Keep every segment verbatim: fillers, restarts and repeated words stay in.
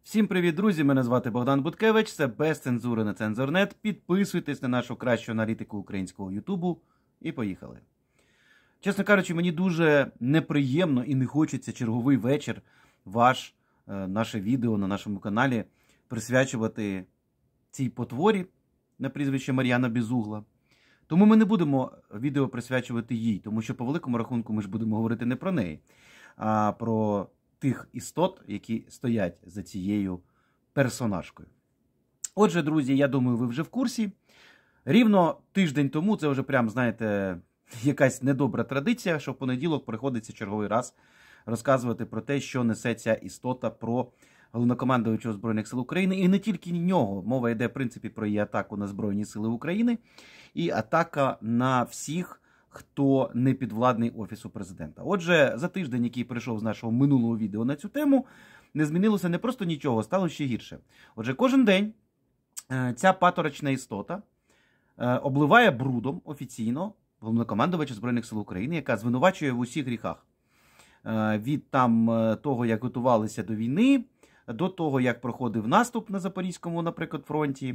Всім привіт, друзі! Мене звати Богдан Буткевич, це без цензури на Цензорнет. Підписуйтесь на нашу кращу аналітику українського Ютубу і поїхали. Чесно кажучи, мені дуже неприємно і не хочеться черговий вечір ваш, наше відео на нашому каналі присвячувати цій потворі на прізвище Мар'яна Безугла. Тому ми не будемо відео присвячувати їй, тому що по великому рахунку ми ж будемо говорити не про неї, а про тих істот, які стоять за цією персонажкою. Отже, друзі, я думаю, ви вже в курсі. Рівно тиждень тому, це вже прям, знаєте, якась недобра традиція, що в понеділок приходиться черговий раз розказувати про те, що несе ця істота про головнокомандуючого Збройних сил України. І не тільки нього. Мова йде, в принципі, про її атаку на Збройні сили України і атака на всіх, хто не підвладний Офісу Президента. Отже, за тиждень, який прийшов з нашого минулого відео на цю тему, не змінилося не просто нічого, стало ще гірше. Отже, кожен день ця паторочна істота обливає брудом офіційно головнокомандувача Збройних сил України, яка звинувачує в усіх гріхах. Від там того, як готувалися до війни, до того, як проходив наступ на Запорізькому, наприклад, фронті,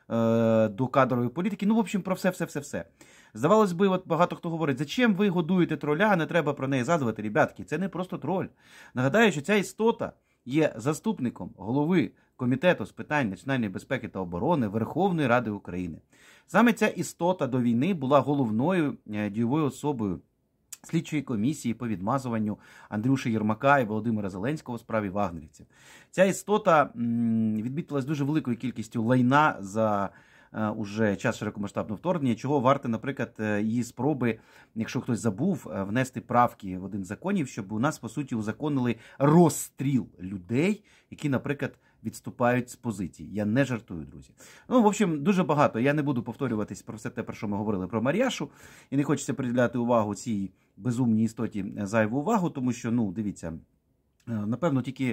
до кадрової політики, ну, в общем, про все-все-все-все. Здавалось би, от багато хто говорить, зачем ви годуєте троля, не треба про неї згадувати, ребятки, це не просто троль. Нагадаю, що ця істота є заступником голови Комітету з питань національної безпеки та оборони Верховної Ради України. Саме ця істота до війни була головною дієвою особою слідчої комісії по відмазуванню Андрюші Єрмака і Володимира Зеленського в справі вагнерівців. Ця істота відмітилась дуже великою кількістю лайна за уже час широкомасштабного вторгнення, чого варте, наприклад, її спроби, якщо хтось забув, внести правки в один з законів, щоб у нас, по суті, узаконили розстріл людей, які, наприклад, відступають з позицій. Я не жартую, друзі. Ну, в общем, дуже багато. Я не буду повторюватись про все те, про що ми говорили про Мар'яшу, і не хочеться приділяти увагу цій безумній істоті зайву увагу, тому що, ну, дивіться, напевно, тільки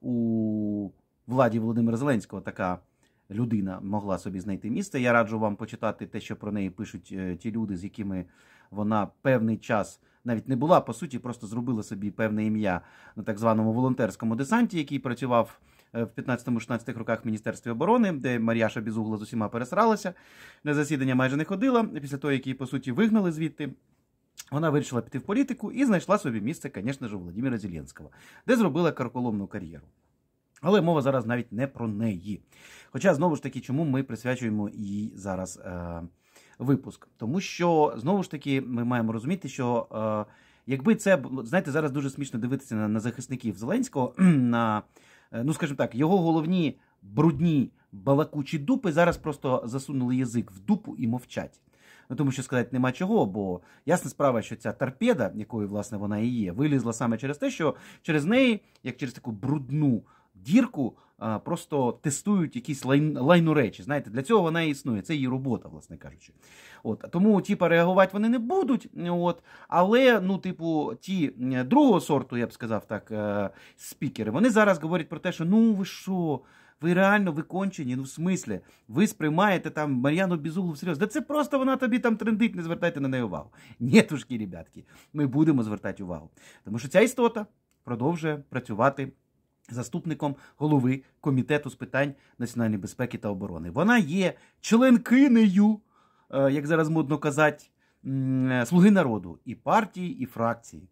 у владі Володимира Зеленського така людина могла собі знайти місце. Я раджу вам почитати те, що про неї пишуть ті люди, з якими вона певний час навіть не була, по суті, просто зробила собі певне ім'я на так званому волонтерському десанті, який працював в п'ятнадцятому-шістнадцятих роках в Міністерстві оборони, де Мар'яша Безугла з усіма пересралася, на засідання майже не ходила. Після того, як її, по суті, вигнали звідти, вона вирішила піти в політику і знайшла собі місце, звісно ж, у Володимира Зеленського, де зробила карколомну кар'єру. Але мова зараз навіть не про неї. Хоча, знову ж таки, чому ми присвячуємо їй зараз е, випуск? Тому що, знову ж таки, ми маємо розуміти, що е, якби це, знаєте, зараз дуже смішно дивитися на, на захисників Зеленського, на, ну, скажімо так, його головні брудні балакучі дупи зараз просто засунули язик в дупу і мовчать. Ну, тому що сказати нема чого, бо ясна справа, що ця торпеда, якою, власне, вона і є, вилізла саме через те, що через неї, як через таку брудну дірку, просто тестують якісь лайн, лайну речі. Знаєте, для цього вона і існує. Це її робота, власне кажучи. От. Тому, типа, реагувати вони не будуть. От. Але, ну, типу, ті другого сорту, я б сказав так, спікери, вони зараз говорять про те, що, ну, ви що, ви реально викончені, ну, в смислі, ви сприймаєте там Мар'яну Безуглу всерйоз. Да це просто вона тобі там трендить, не звертайте на неї увагу. Нєтушки, ребятки, ми будемо звертати увагу. Тому що ця істота продовжує працювати заступником голови Комітету з питань національної безпеки та оборони. Вона є членкинею, як зараз модно казати, Слуги народу, і партії, і фракції.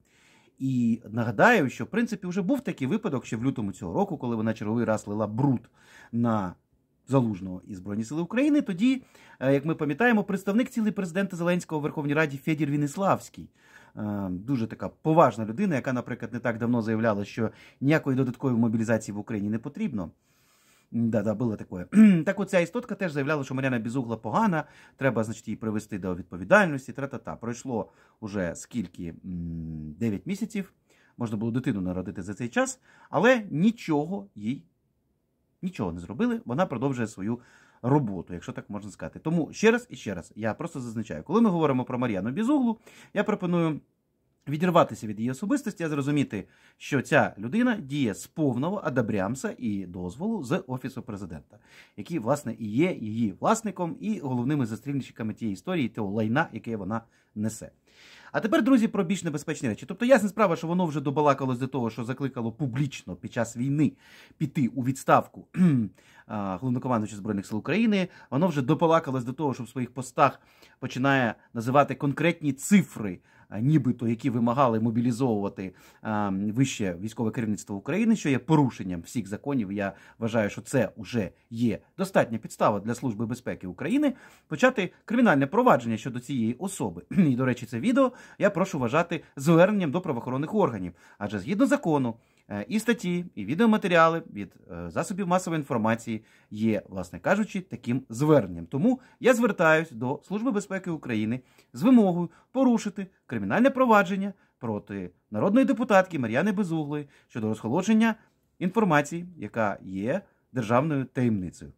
І нагадаю, що, в принципі, вже був такий випадок ще в лютому цього року, коли вона черговий раз лила бруд на Залужного і Збройні сили України. Тоді, як ми пам'ятаємо, представник цілий президента Зеленського у Верховній Раді Федір Веніславський, дуже така поважна людина, яка, наприклад, не так давно заявляла, що ніякої додаткової мобілізації в Україні не потрібно. Да-да, було таке. Так от ця істотка теж заявляла, що Мар'яна Безугла погана, треба, значить, її привести до відповідальності, тра-та-та. Пройшло уже скільки? дев'ять місяців. Можна було дитину народити за цей час, але нічого їй, нічого не зробили. Вона продовжує свою роботу, якщо так можна сказати. Тому ще раз і ще раз, я просто зазначаю, коли ми говоримо про Мар'яну Безуглу, я пропоную відірватися від її особистості, а зрозуміти, що ця людина діє з повного одобрямса і дозволу з Офісу Президента, який, власне, і є її власником і головними застрільничками тієї історії, того лайна, яке вона несе. А тепер, друзі, про більш небезпечні речі. Тобто, ясна справа, що воно вже добалакалось до того, що закликало публічно під час війни піти у відставку головнокомандуючий Збройних сил України. Воно вже добалакалось до того, що в своїх постах починає називати конкретні цифри, нібито, які вимагали мобілізовувати а, вище військове керівництво України, що є порушенням всіх законів. Я вважаю, що це вже є достатня підстава для Служби безпеки України почати кримінальне провадження щодо цієї особи. І, до речі, це відео я прошу вважати зверненням до правоохоронних органів. Адже згідно закону, і статті, і відеоматеріали від засобів масової інформації є, власне кажучи, таким зверненням. Тому я звертаюсь до Служби безпеки України з вимогою порушити кримінальне провадження проти народної депутатки Мар'яни Безуглої щодо розголошення інформації, яка є державною таємницею.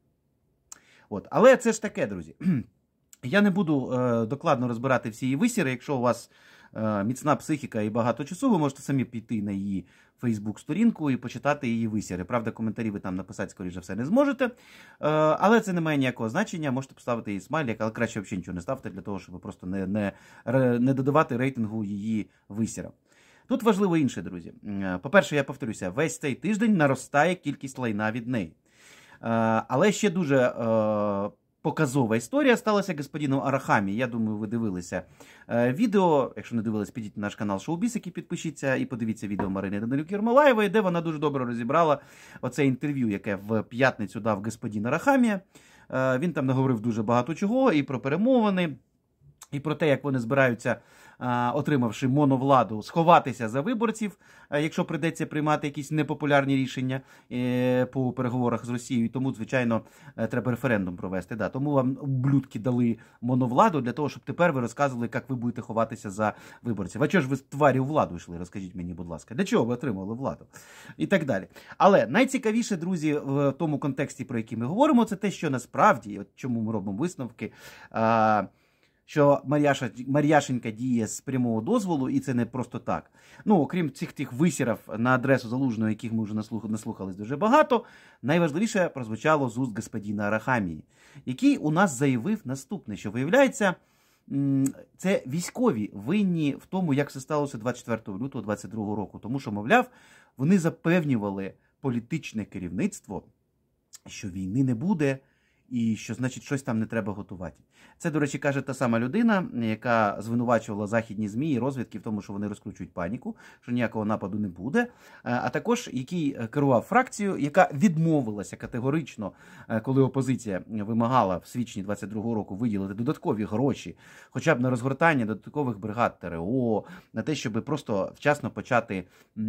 От. Але це ж таке, друзі. Я не буду е, докладно розбирати всі її висіри. Якщо у вас е, міцна психіка і багато часу, ви можете самі піти на її Фейсбук-сторінку і почитати її висіри. Правда, коментарі ви там написати, скоріше все, не зможете. Е, але це не має ніякого значення. Можете поставити її смайлик, але краще взагалі нічого не ставте, для того, щоб просто не, не, не додавати рейтингу її висірам. Тут важливо інше, друзі. По-перше, я повторюся, весь цей тиждень наростає кількість лайна від неї. Е, але ще дуже... Е, Показова історія сталася господином Арахамі. Я думаю, ви дивилися е, відео. Якщо не дивились, підіть на наш канал Шоубіс, який підпишіться, і подивіться відео Марини Данилюк-Єрмолаєвої, де вона дуже добре розібрала оце інтерв'ю, яке в п'ятницю дав господин Арахамі. Е, він там наговорив дуже багато чого, і про перемовини, і про те, як вони збираються, отримавши моновладу, сховатися за виборців, якщо прийдеться приймати якісь непопулярні рішення по переговорах з Росією. Тому, звичайно, треба референдум провести. Да. Тому вам ублюдки дали моновладу для того, щоб тепер ви розказували, як ви будете ховатися за виборців. А чого ж ви тварі у владу йшли? Розкажіть мені, будь ласка. Для чого ви отримали владу? І так далі. Але найцікавіше, друзі, в тому контексті, про який ми говоримо, це те, що насправді, от чому ми робимо висновки, що Мар'яша, Мар'яшенька діє з прямого дозволу, і це не просто так. Ну, окрім цих тих висірів на адресу Залужного, яких ми вже наслухались дуже багато, найважливіше прозвучало з уст господина Арахамії, який у нас заявив наступне, що, виявляється, це військові винні в тому, як все сталося двадцять четвертого лютого двадцять другого року. Тому що, мовляв, вони запевнювали політичне керівництво, що війни не буде, і що, значить, щось там не треба готувати. Це, до речі, каже та сама людина, яка звинувачувала західні ЗМІ і розвідки в тому, що вони розкручують паніку, що ніякого нападу не буде, а також який керував фракцією, яка відмовилася категорично, коли опозиція вимагала в січні двадцять другого року виділити додаткові гроші, хоча б на розгортання додаткових бригад ТРО, на те, щоб просто вчасно почати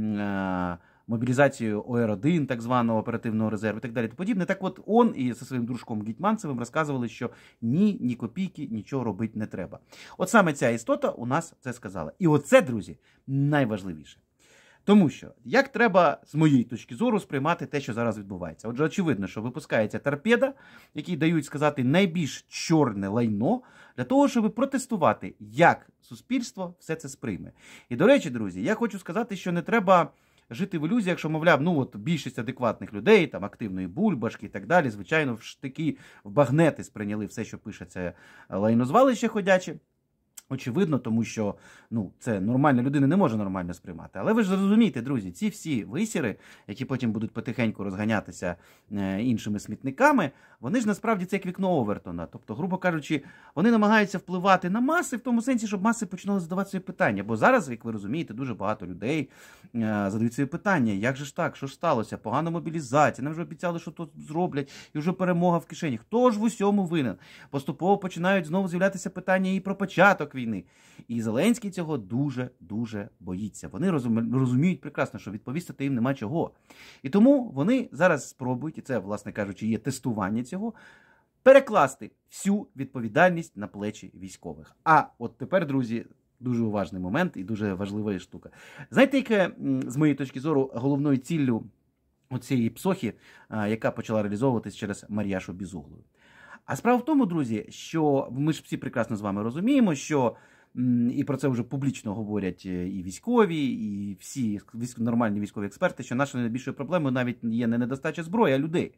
мобілізацію О Р один, так званого оперативного резерву і так далі. Подібне. Так от он і зі своїм дружком Гетьманцевим розказували, що ні, ні копійки, нічого робити не треба. От саме ця істота у нас це сказала. І оце, друзі, найважливіше. Тому що, як треба, з моєї точки зору, сприймати те, що зараз відбувається. Отже, очевидно, що випускається торпеда, які дають сказати найбільш чорне лайно, для того, щоб протестувати, як суспільство все це сприйме. І, до речі, друзі, я хочу сказати, що не треба жити в ілюзіях, що, мовляв, ну от більшість адекватних людей, там активної бульбашки і так далі, звичайно, в штики, в багнети сприйняли все, що пише це лайнозвалище ходяче. Очевидно, тому що, ну, це нормальна людина не може нормально сприймати. Але ви ж розумієте, друзі, ці всі висіри, які потім будуть потихеньку розганятися е, іншими смітниками, вони ж насправді це як вікно Овертона. Тобто, грубо кажучи, вони намагаються впливати на маси в тому сенсі, щоб маси починали задавати свої питання. Бо зараз, як ви розумієте, дуже багато людей е, задають свої питання. Як же ж так? Що ж сталося? Погана мобілізація. Нам вже обіцяли, що тут зроблять. І вже перемога в кишені. Хто ж в усьому винен? Поступово починають знову з'являтися питання і про початок війни. І Зеленський цього дуже-дуже боїться. Вони розуміють прекрасно, що відповісти їм нема чого. І тому вони зараз спробують, і це, власне кажучи, є тестування цього, перекласти всю відповідальність на плечі військових. А от тепер, друзі, дуже уважний момент і дуже важлива штука. Знаєте, яке, з моєї точки зору, головною ціллю оцієї псохи, яка почала реалізовуватись через Мар'яшу Безуглу? А справа в тому, друзі, що ми ж всі прекрасно з вами розуміємо, що, і про це вже публічно говорять і військові, і всі нормальні військові експерти, що нашою найбільшою проблемою навіть є не недостача зброї, а людей.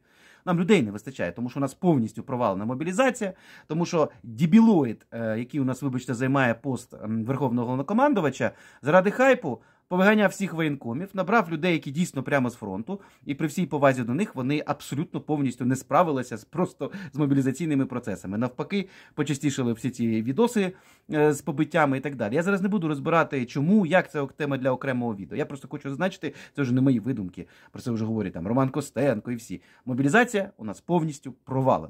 Нам людей не вистачає, тому що у нас повністю провалена мобілізація, тому що дебілоїд, який у нас, вибачте, займає пост Верховного Головнокомандувача, заради хайпу повиганяв всіх воєнкомів, набрав людей, які дійсно прямо з фронту, і при всій повазі до них вони абсолютно повністю не справилися з просто з мобілізаційними процесами. Навпаки, почастішали всі ці відоси е, з побиттями і так далі. Я зараз не буду розбирати, чому, як це тема для окремого відео. Я просто хочу зазначити, це вже не мої видумки, про це вже говорять там Роман Костенко і всі. Мобілізація у нас повністю провалена.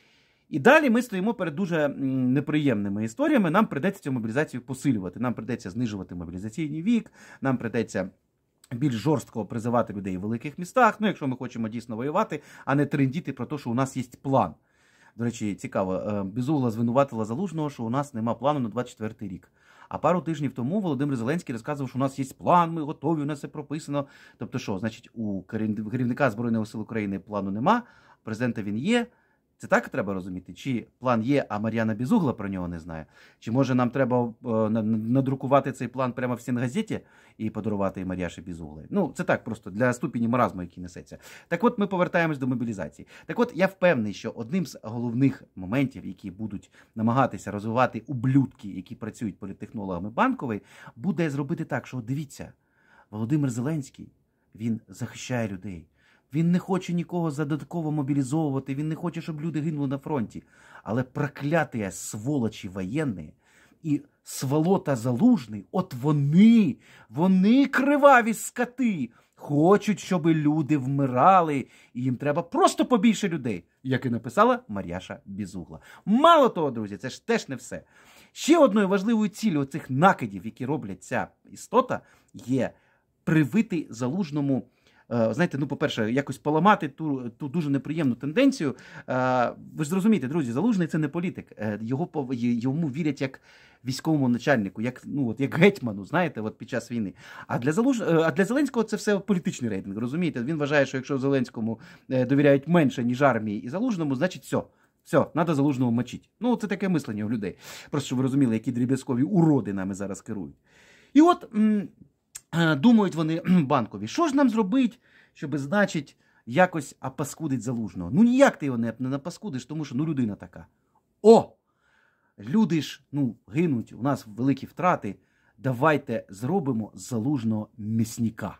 І далі ми стоїмо перед дуже неприємними історіями. Нам прийдеться цю мобілізацію посилювати. Нам прийдеться знижувати мобілізаційний вік, нам прийдеться більш жорстко призивати людей в великих містах, ну, якщо ми хочемо дійсно воювати, а не трендіти про те, що у нас є план. До речі, цікаво, Безугла звинуватила Залужного, що у нас нема плану на двадцять четвертий рік. А пару тижнів тому Володимир Зеленський розказував, що у нас є план, ми готові, у нас все прописано. Тобто що, значить, у керівника Збройних сил України плану нема, президента він є. Це так треба розуміти? Чи план є, а Мар'яна Безугла про нього не знає? Чи може нам треба е, надрукувати цей план прямо в стінгазеті і подарувати Мар'яші Безуглої? Ну, це так просто для ступені маразму, який несеться. Так от ми повертаємось до мобілізації. Так от я впевнений, що одним з головних моментів, які будуть намагатися розвивати ублюдки, які працюють політтехнологами Банкової, буде зробити так, що дивіться, Володимир Зеленський, він захищає людей. Він не хоче нікого додатково мобілізовувати, він не хоче, щоб люди гинули на фронті. Але прокляті сволочі воєнні і сволота Залужний, от вони, вони криваві скоти, хочуть, щоб люди вмирали, і їм треба просто побільше людей, як і написала Мар'яша Безугла. Мало того, друзі, це ж теж не все. Ще одною важливою ціллю оцих накидів, які роблять ця істота, є привити Залужному, знаєте, ну, по-перше, якось поламати ту, ту дуже неприємну тенденцію. Ви ж зрозумієте, друзі, Залужний – це не політик. Його, йому вірять як військовому начальнику, як, ну, от, як гетьману, знаєте, от під час війни. А для, Залуж... а для Зеленського це все політичний рейтинг, розумієте? Він вважає, що якщо Зеленському довіряють менше, ніж армії і Залужному, значить все. Все, треба Залужного мочити. Ну, це таке мислення у людей. Просто, щоб ви розуміли, які дріб'язкові уроди нами зараз керують. І от... М- думають вони, Банкові, що ж нам зробити, щоб, значить, якось опаскудить Залужного? Ну, ніяк ти його не, не напаскудиш, тому що, ну, людина така. О! Люди ж, ну, гинуть, у нас великі втрати, давайте зробимо з Залужного м'ясника.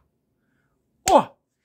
О!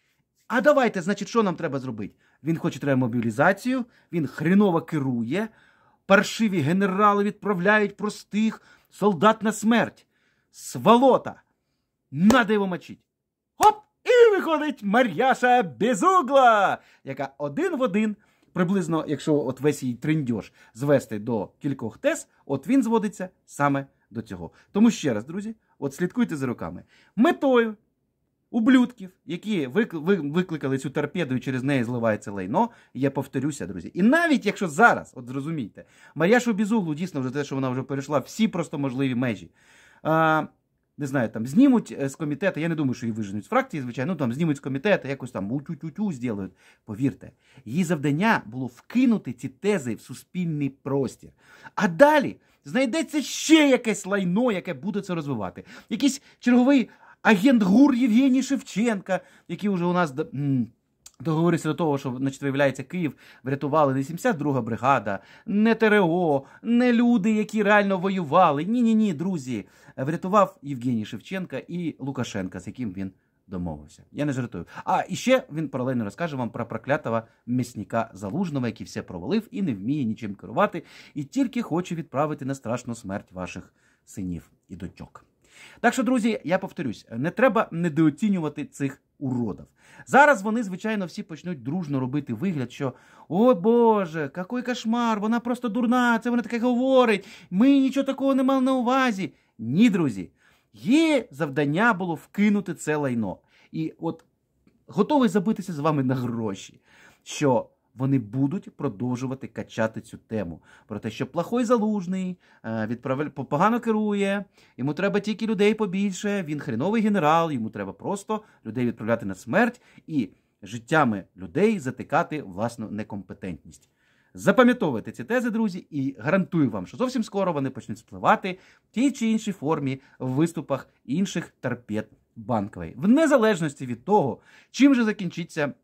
А давайте, значить, що нам треба зробити? Він хоче треба мобілізацію, він хреново керує, паршиві генерали відправляють простих солдат на смерть. Сволота! Надо його мочить. Хоп! І виходить Мар'яша Безугла, яка один в один, приблизно, якщо от весь її трендьош звести до кількох тез, от він зводиться саме до цього. Тому ще раз, друзі, от слідкуйте за руками. Метою ублюдків, які викликали цю торпеду і через неї зливається лайно, я повторюся, друзі. І навіть якщо зараз, от зрозумійте, Мар'яшу Безуглу дійсно вже те, що вона вже перейшла всі просто можливі межі, а, не знаю, там, знімуть з комітету, я не думаю, що її виженуть з фракції, звичайно, ну, там, знімуть з комітету, якось там у-тю-тю-тю зроблять. Повірте, її завдання було вкинути ці тези в суспільний простір. А далі знайдеться ще якесь лайно, яке буде це розвивати. Якийсь черговий агент ГУР Євгеній Шевченка, який вже у нас... договорився до того, що, значить, виявляється, Київ врятували не сімдесят друга бригада, не ТРО, не люди, які реально воювали. Ні-ні-ні, друзі. Врятував Євгеній Шевченка і Лукашенка, з яким він домовився. Я не жартую. А, і ще він паралельно розкаже вам про проклятого м'ясника Залужного, який все провалив і не вміє нічим керувати, і тільки хоче відправити на страшну смерть ваших синів і дочок. Так що, друзі, я повторюсь, не треба недооцінювати цих уродів. Зараз вони, звичайно, всі почнуть дружно робити вигляд, що «О, Боже, який кошмар, вона просто дурна, це вона таке говорить, ми нічого такого не мали на увазі». Ні, друзі, її завдання було вкинути це лайно. І от готовий забитися з вами на гроші, що вони будуть продовжувати качати цю тему. Про те, що плохой Залужний, відправ... погано керує, йому треба тільки людей побільше, він хреновий генерал, йому треба просто людей відправляти на смерть і життями людей затикати власну некомпетентність. Запам'ятовуйте ці тези, друзі, і гарантую вам, що зовсім скоро вони почнуть спливати в тій чи іншій формі в виступах інших торпед Банкової. В незалежності від того, чим же закінчиться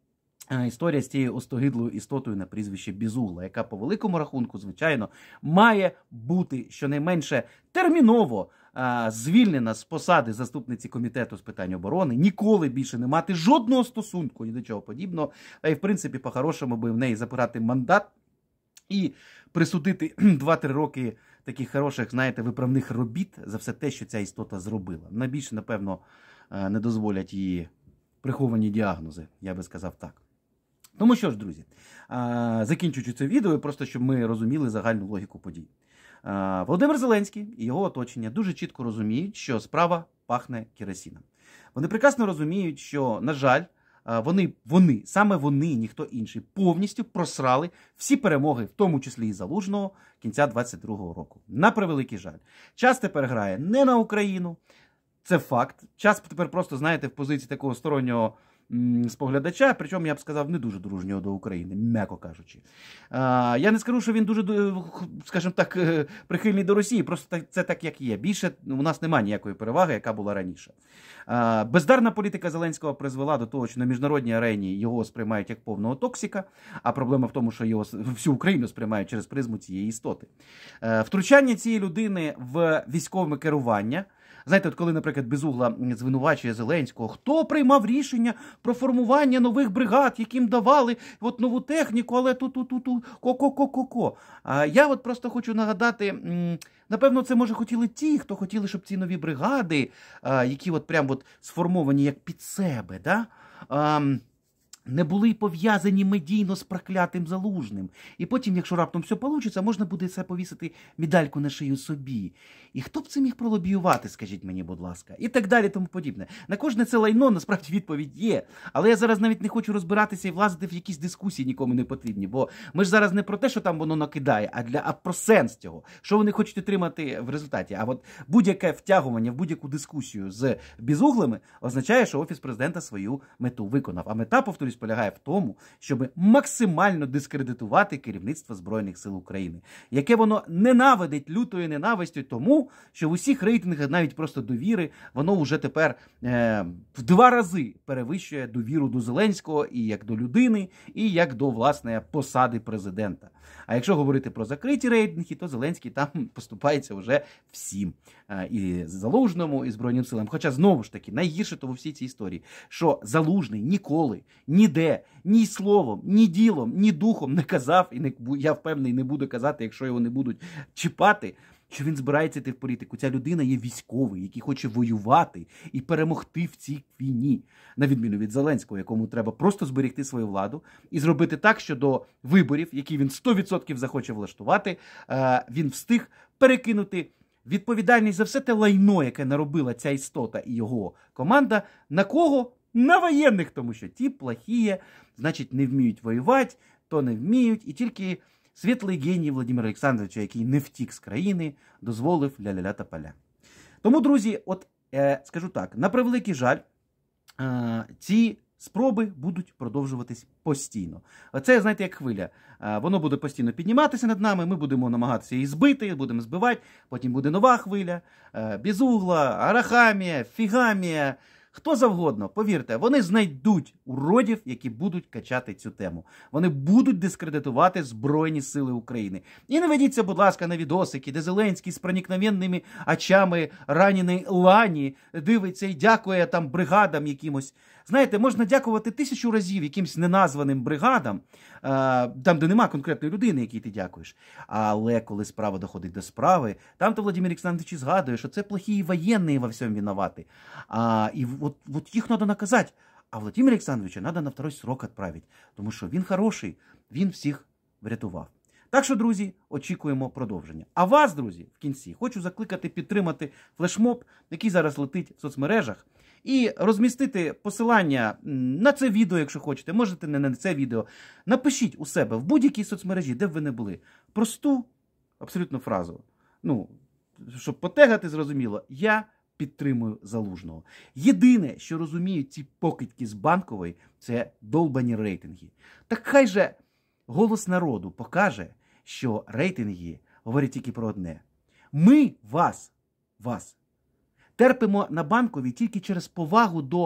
історія з цією остогидлою істотою на прізвище Безугла, яка по великому рахунку, звичайно, має бути щонайменше терміново а, звільнена з посади заступниці комітету з питань оборони, ніколи більше не мати жодного стосунку ні до чого подібного, а й в принципі по-хорошому би в неї забирати мандат і присудити два-три роки таких хороших, знаєте, виправних робіт за все те, що ця істота зробила. Найбільше, напевно, не дозволять її приховані діагнози, я би сказав так. Тому що ж, друзі, закінчуючи це відео, просто щоб ми розуміли загальну логіку подій. Володимир Зеленський і його оточення дуже чітко розуміють, що справа пахне керосином. Вони прекрасно розуміють, що, на жаль, вони, вони, саме вони, ніхто інший, повністю просрали всі перемоги, в тому числі і Залужного, кінця двадцять другого року. На превеликий жаль. Час тепер грає не на Україну, це факт. Час тепер просто, знаєте, в позиції такого стороннього споглядача, причому, я б сказав, не дуже дружнього до України, м'яко кажучи. А, я не скажу, що він дуже, скажімо так, прихильний до Росії, просто це так, як є. Більше у нас немає ніякої переваги, яка була раніше. А, бездарна політика Зеленського призвела до того, що на міжнародній арені його сприймають як повного токсика, а проблема в тому, що його всю Україну сприймають через призму цієї істоти. А, втручання цієї людини в військове керування. Знаєте, от коли, наприклад, Безугла звинувачує Зеленського, хто приймав рішення про формування нових бригад, яким давали от нову техніку, але ту-ту-ту-ту, ко-ко-ко-ко-ко. А я от просто хочу нагадати, напевно, це, може, хотіли ті, хто хотіли, щоб ці нові бригади, які от прям от сформовані як під себе, да? не були пов'язані медійно з проклятим Залужним. І потім, якщо раптом все вийде, можна буде це повісити медальку на шию собі. І хто б це міг пролобіювати, скажіть мені, будь ласка. І так далі, тому подібне. На кожне це лайно, насправді, відповідь є. Але я зараз навіть не хочу розбиратися і влазити в якісь дискусії, нікому не потрібні. Бо ми ж зараз не про те, що там воно накидає, а, для, а про сенс цього. Що вони хочуть отримати в результаті. А от будь-яке втягування в будь-яку дискусію з Безуглими означає, що Офіс Президента свою мету виконав. А мета, повторюсь, полягає в тому, щоб максимально дискредитувати керівництво Збройних сил України, яке воно ненавидить лютою ненавистю тому, що в усіх рейтингах, навіть просто довіри, воно вже тепер е, в два рази перевищує довіру до Зеленського і як до людини, і як до, власне, посади президента. А якщо говорити про закриті рейтинги, то Зеленський там поступається вже всім. Е, і Залужному, і Збройним силам. Хоча, знову ж таки, найгірше то у всій цій історії, що Залужний ніколи, ніде, ні словом, ні ділом, ні духом не казав, і не, я впевнений, не буду казати, якщо його не будуть чіпати, що він збирається йти в політику. Ця людина є військовий, який хоче воювати і перемогти в цій війні. На відміну від Зеленського, якому треба просто зберегти свою владу і зробити так, що до виборів, які він сто відсотків захоче влаштувати, він встиг перекинути відповідальність за все те лайно, яке наробила ця істота і його команда, на кого? На воєнних, тому що ті плохі, значить, не вміють воювати, то не вміють, і тільки світлий геній Володимира Олександровича, який не втік з країни, дозволив ля-ля-ля та поля. Тому, друзі, от е, скажу так, на превеликий жаль, е, ці спроби будуть продовжуватись постійно. Оце, знаєте, як хвиля. Е, воно буде постійно підніматися над нами, ми будемо намагатися її збити, будемо збивати, потім буде нова хвиля, е, Безугла, Арахамія, Фігамія, хто завгодно, повірте, вони знайдуть уродів, які будуть качати цю тему. Вони будуть дискредитувати Збройні сили України. І не ведіться, будь ласка, на відосики, де Зеленський з проникновенними очами раненої лані дивиться і дякує там бригадам якимось. Знаєте, можна дякувати тисячу разів якимсь неназваним бригадам, там, де нема конкретної людини, якій ти дякуєш. Але коли справа доходить до справи, там-то Володимир Олександрович і згадує, що це плохі воєнні во всьому винувати. А, і от, от їх треба наказати. А Володимира Олександровича треба на второй срок відправити, тому що він хороший, він всіх врятував. Так що, друзі, очікуємо продовження. А вас, друзі, в кінці хочу закликати підтримати флешмоб, який зараз летить в соцмережах, і розмістити посилання на це відео, якщо хочете. Можете не на це відео. Напишіть у себе в будь-якій соцмережі, де б ви не були, просту, абсолютно фразу. Ну, щоб потегати, зрозуміло, я підтримую Залужного. Єдине, що розуміють ці покидьки з Банкової, це долбані рейтинги. Так хай же голос народу покаже, що рейтинги говорять тільки про одне. Ми вас, вас, терпимо на Банковій тільки через повагу до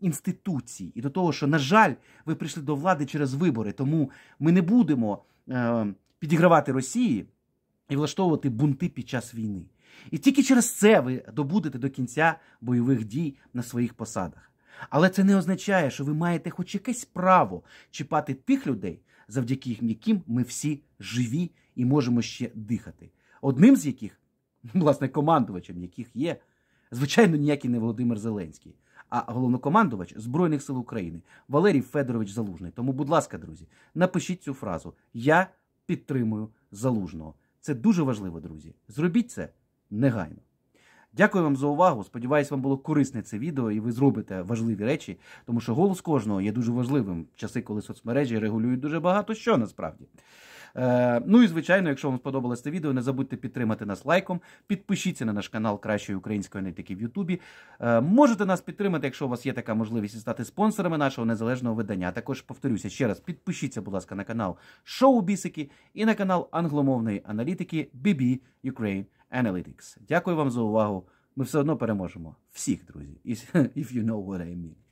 інституцій і до того, що, на жаль, ви прийшли до влади через вибори, тому ми не будемо е, підігравати Росії і влаштовувати бунти під час війни. І тільки через це ви добудете до кінця бойових дій на своїх посадах. Але це не означає, що ви маєте хоч якесь право чіпати тих людей, завдяки яким ми всі живі і можемо ще дихати. Одним з яких, власне, командувачем яких є, звичайно, ніякий не Володимир Зеленський, а головнокомандувач Збройних сил України Валерій Федорович Залужний. Тому, будь ласка, друзі, напишіть цю фразу «Я підтримую Залужного». Це дуже важливо, друзі. Зробіть це негайно. Дякую вам за увагу. Сподіваюсь, вам було корисне це відео і ви зробите важливі речі, тому що голос кожного є дуже важливим в часи, коли соцмережі регулюють дуже багато що насправді. Е, ну і, звичайно, якщо вам сподобалось це відео, не забудьте підтримати нас лайком, підпишіться на наш канал Кращої української аналітики в Ютубі. Е, можете нас підтримати, якщо у вас є така можливість, і стати спонсорами нашого незалежного видання. Також, повторюся ще раз, підпишіться, будь ласка, на канал Шоу Бісики і на канал англомовної аналітики бі бі Ukraine Analytics. Дякую вам за увагу. Ми все одно переможемо. Всіх, друзі. If you know what I mean.